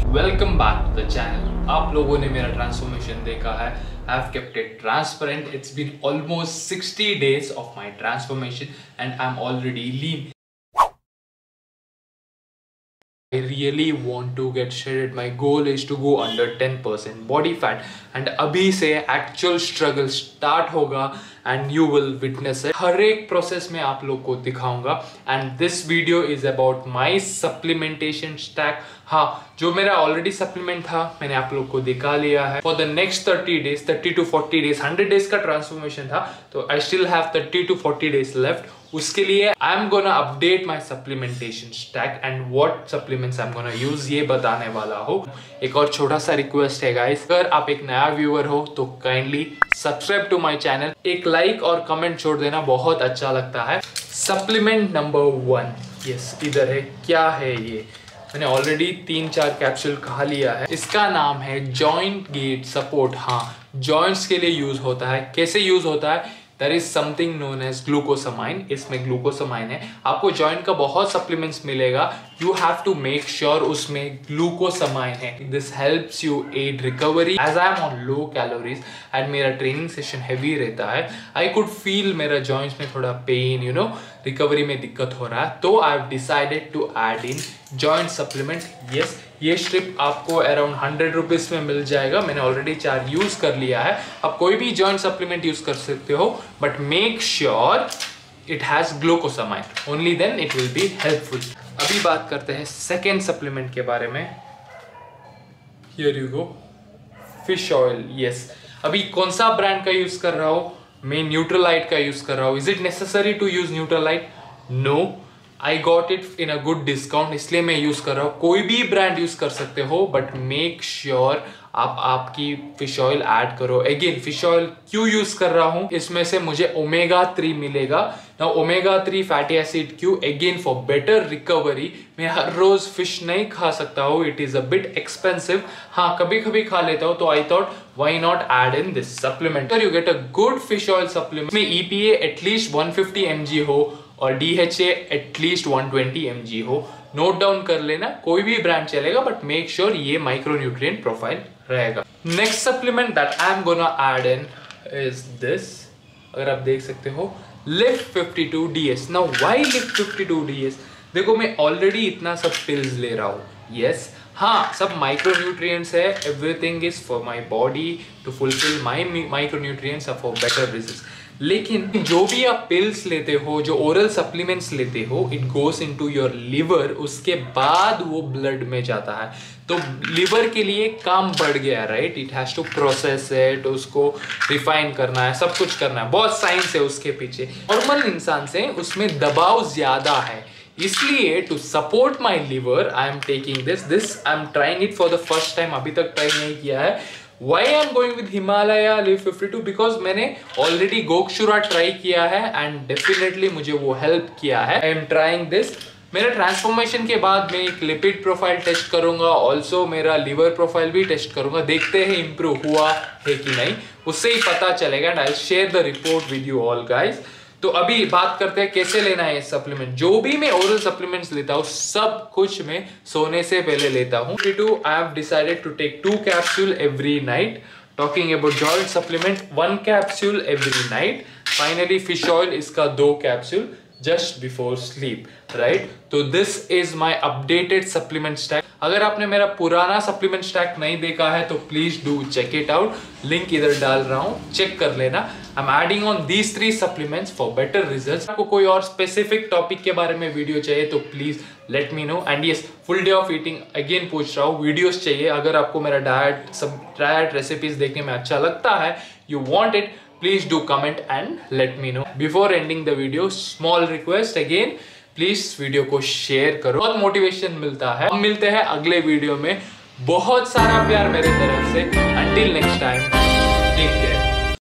Welcome back to the channel. आप लोगों ने मेरा ट्रांसफॉर्मेशन देखा है। I have kept it transparent. It's been almost 60 days of my transformation and I'm already lean. I really want to get shredded. My goal is to go under 10% body fat and अभी से actual struggle start होगा and you will witness it. हर एक process में आप लोग को दिखाऊंगा and this video is about my supplementation stack. हाँ, जो मेरा ऑलरेडी सप्लीमेंट था मैंने आप लोग को दिखा लिया है। For the next 30 days 30 to 40 days 100 days का ट्रांसफॉर्मेशन था, तो I still have 30 to 40 days left. उसके लिए I am gonna update my supplementation stack and what supplements I am gonna use, ये बताने वाला हूँ। एक और छोटा सा रिक्वेस्ट है गाइस, अगर आप एक नया व्यूअर हो तो kindly subscribe to my channel, एक लाइक और कमेंट छोड़ देना, बहुत अच्छा लगता है। सप्लीमेंट नंबर 1, यस इधर है। क्या है ये? मैंने ऑलरेडी 3-4 कैप्सूल खा लिया है। इसका नाम है जॉइंट गेट सपोर्ट। हाँ, जॉइंट्स के लिए यूज होता है। कैसे यूज होता है? There is something known as glucosamine. इसमें ग्लूकोसामाइन है। आपको जॉइंट का बहुत सप्लीमेंट्स मिलेगा, you have to make sure उसमें ग्लूकोसामाइन है। This helps you aid recovery. As I am on low calories and मेरा ट्रेनिंग सेशन हैवी रहता है, I could feel मेरा जॉइंट्स में थोड़ा पेन, रिकवरी में दिक्कत हो रहा है, तो I have decided to add in joint supplement. Yes, ये स्ट्रिप आपको अराउंड 100 रुपीज में मिल जाएगा। मैंने ऑलरेडी 4 यूज कर लिया है। आप कोई भी जॉइंट सप्लीमेंट यूज कर सकते हो, but make sure it has glucosamine, only then it will be helpful. अभी बात करते हैं सेकेंड सप्लीमेंट के बारे में। Here you go, fish oil. Yes, अभी कौन सा ब्रांड का यूज कर रहा हूँ? मैं न्यूट्रलाइट का यूज कर रहा हूँ। Is it necessary to use Nutrilite? No, I got it in a good discount, इसलिए मैं यूज कर रहा हूँ। कोई भी ब्रांड यूज कर सकते हो, बट मेक श्योर आप आपकी फिश ऑयल ऐड करो। अगेन, फिश ऑयल क्यों यूज कर रहा हूँ? इसमें से मुझे ओमेगा 3 मिलेगा ना। ओमेगा 3 फैटी एसिड क्यों? Again for better recovery. मैं हर रोज फिश नहीं खा सकता हूँ, it is a bit expensive. हाँ, कभी कभी खा लेता हूँ, तो I thought why not add in this supplement. You get a good fish oil supplement में EPA एटलीस्ट 150 mg हो और DHA एटलीस्ट 120 mg हो। नोट डाउन कर लेना, कोई भी ब्रांड चलेगा, बट मेक श्योर ये माइक्रोन्यूट्रिएंट प्रोफाइल रहेगा। Next supplement that I am gonna add in is this. अगर आप देख सकते हो, lift 52 DS। Now why lift 52 DS? देखो, मैं ऑलरेडी इतना सब पिल्स ले रहा हूँ। यस, हाँ, सब माइक्रोन्यूट्रिएंट्स है। Everything is for my body to fulfil my micronutrients for better results. लेकिन जो भी आप पिल्स लेते हो, जो ओरल सप्लीमेंट्स लेते हो, it goes into your liver, उसके बाद वो ब्लड में जाता है। तो लिवर के लिए काम बढ़ गया, right? It has to process it, उसको रिफाइन करना है, सब कुछ करना है, बहुत साइंस है उसके पीछे। नॉर्मल इंसान से उसमें दबाव ज्यादा है, इसलिए to support my liver I am taking this I am trying it for the first time. अभी तक ट्राई नहीं किया है। Why I am going with Himalaya Live 52? Because मैंने ऑलरेडी गोक्षुरा ट्राई किया है एंड डेफिनेटली मुझे वो हेल्प किया है। I am trying this. मेरे ट्रांसफॉर्मेशन के बाद मैं एक लिपिड प्रोफाइल टेस्ट करूंगा, ऑल्सो मेरा लिवर प्रोफाइल भी टेस्ट करूंगा। देखते हैं इम्प्रूव हुआ है कि नहीं, उससे ही पता चलेगा and I share the report with you all guys. तो अभी बात करते हैं कैसे लेना है सप्लीमेंट। जो भी मैं ओरल सप्लीमेंट्स लेता हूँ, सब कुछ मैं सोने से पहले लेता हूँ। I have decided to take 2 capsules every night. Talking about joint supplement, 1 capsule every night. Finally, fish oil इसका 2 capsule just before sleep, right? तो this is my updated supplement stack. अगर आपने मेरा पुराना सप्लीमेंट स्टैक नहीं देखा है तो please do check it out, link इधर डाल रहा हूँ, चेक कर लेना। I am adding on these 3 supplements for better results. आपको कोई और स्पेसिफिक टॉपिक के बारे में वीडियो चाहिए तो please let me know. And yes, full day of eating again पूछ रहा हूँ, वीडियोस चाहिए। अगर आपको मेरा डाइट रेसिपीज देखने में अच्छा लगता है, you want it, please do comment and let me know. Before ending the video, small request again, please video को शेयर करो, बहुत मोटिवेशन मिलता है। हम मिलते हैं अगले वीडियो में। बहुत सारा प्यार मेरे तरफ से। Until next time, take care.